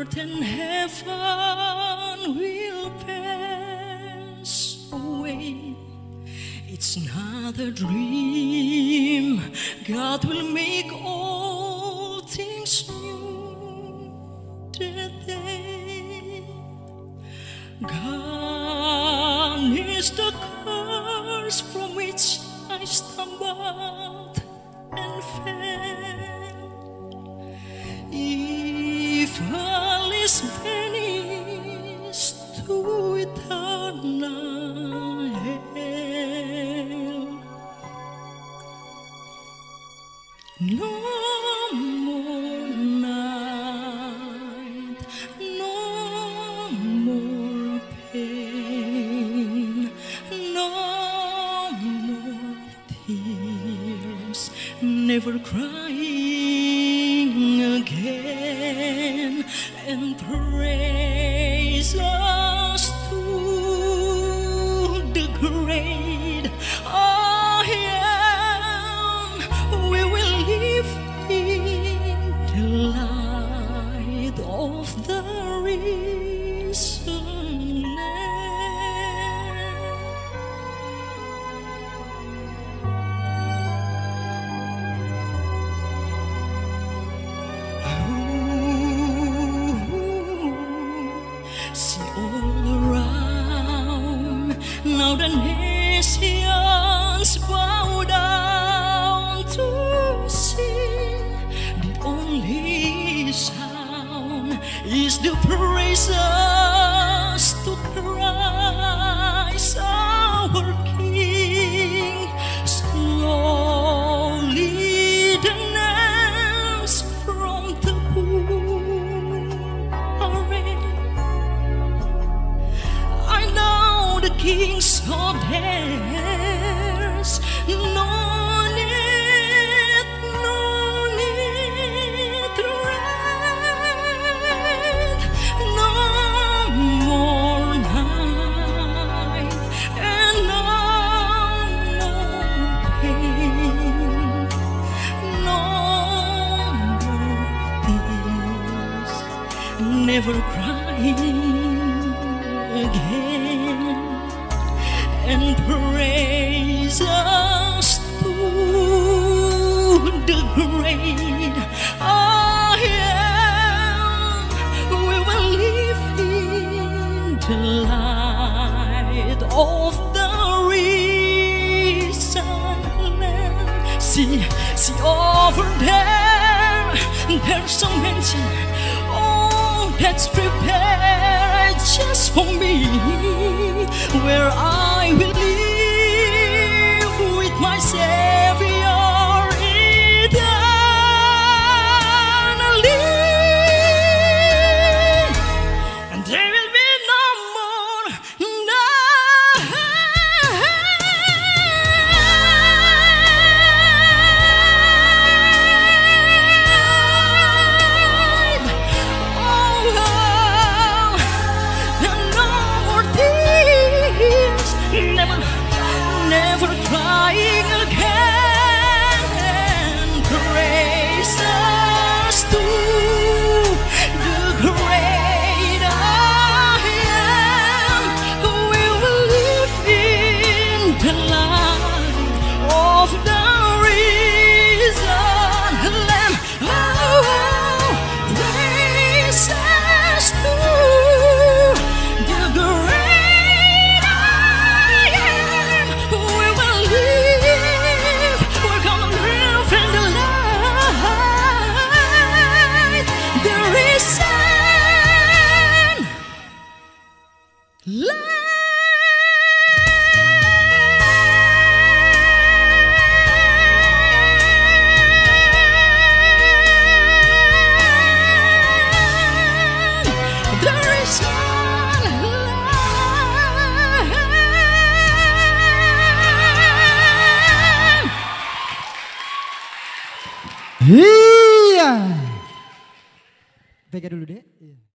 earth and heaven will pass away. It's not a dream. God will make all things new today. Gone is the curse from which I stumbled and fell. Evil is vanished to eternal hell. No more night, no more pain, no more tears, never crying again, and praise us to the great I am. We will live in the light of the risen Lamb. See all around, now the nations bow down to sing. The only sound is the praises to Christ our King. Slowly the names from the book are read. I know the kings of theirs. No need to read. No more night and no more pain. No more tears, never crying again, and praise us to the great I am. We will live in the light of the risen Lamb. See over there, there's a mansion, oh, that's prepared just for me, where I will live with my Savior eternally. And there will be no more night. Oh, and no more tears, never crying again. Praise us to the great I am. We will live in the light of the risen Lamb. Oh, praise us to the great I am. We will live, we're gonna live in the light, the risen Lamb. The risen Lamb. Iya. Pegang dulu deh.